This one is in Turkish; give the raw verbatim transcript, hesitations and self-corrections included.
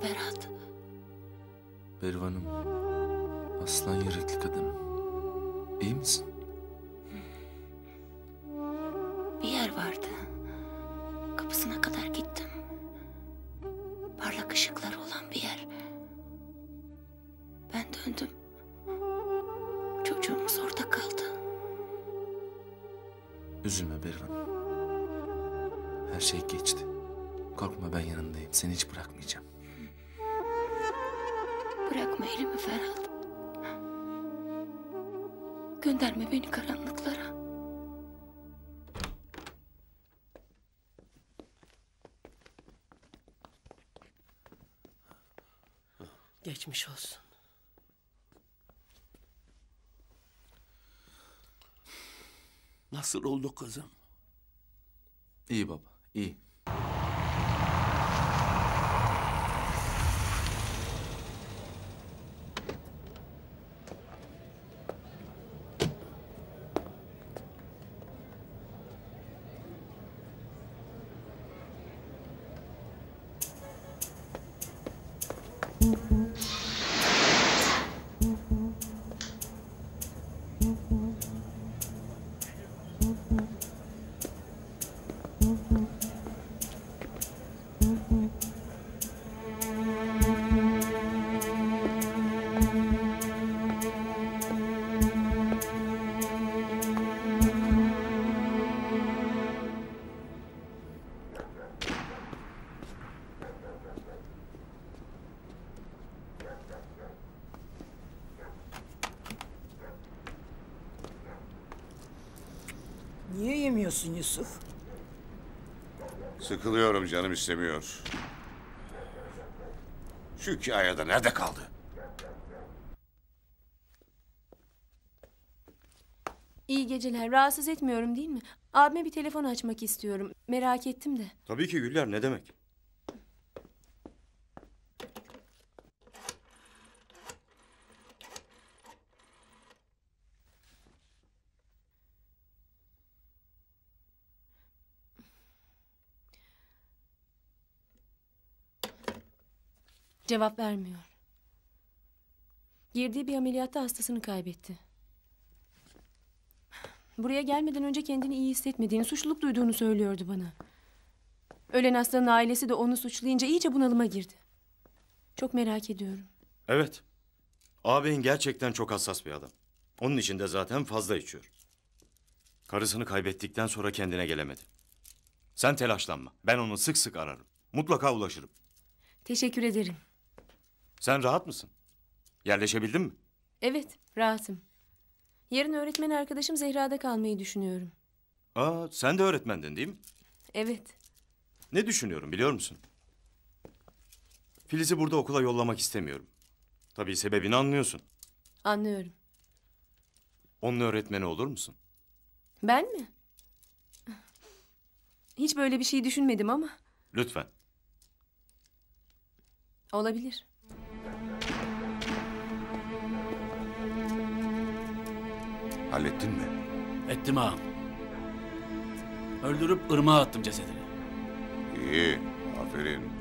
Ferhat? Berivan'ım, aslan yürekli kadınım. İyi misin? Bir yer vardı. Kapısına kadar gittim. Parlak ışıkları olan bir yer. Ben döndüm. Çocuğumuz orada kaldı. Üzülme Berivan. Her şey geçti. Korkma, ben yanındayım. Seni hiç bırakmayacağım. Bırakma elimi Ferhat. Gönderme beni karanlıklara. Geçmiş olsun. Nasıl oldu kızım? İyi baba, iyi. Niye yemiyorsun Yusuf? Sıkılıyorum, canım istemiyor. Şu iki aya da nerede kaldı? İyi geceler. Rahatsız etmiyorum değil mi? Abime bir telefon açmak istiyorum. Merak ettim de. Tabii ki Güller, ne demek? Cevap vermiyor. Girdiği bir ameliyatta hastasını kaybetti. Buraya gelmeden önce kendini iyi hissetmediğini, suçluluk duyduğunu söylüyordu bana. Ölen hastanın ailesi de onu suçlayınca iyice bunalıma girdi. Çok merak ediyorum. Evet. Ağabeyin gerçekten çok hassas bir adam. Onun için de zaten fazla içiyor. Karısını kaybettikten sonra kendine gelemedi. Sen telaşlanma. Ben onu sık sık ararım. Mutlaka ulaşırım. Teşekkür ederim. Sen rahat mısın? Yerleşebildin mi? Evet, rahatım. Yarın öğretmen arkadaşım Zehra'da kalmayı düşünüyorum. Aa, sen de öğretmendin değil mi? Evet. Ne düşünüyorum biliyor musun? Filiz'i burada okula yollamak istemiyorum. Tabii sebebini anlıyorsun. Anlıyorum. Onun öğretmeni olur musun? Ben mi? Hiç böyle bir şey düşünmedim ama. Lütfen. Olabilir. Hallettin mi? Ettim ağam. Öldürüp ırmağa attım cesedini. İyi, aferin.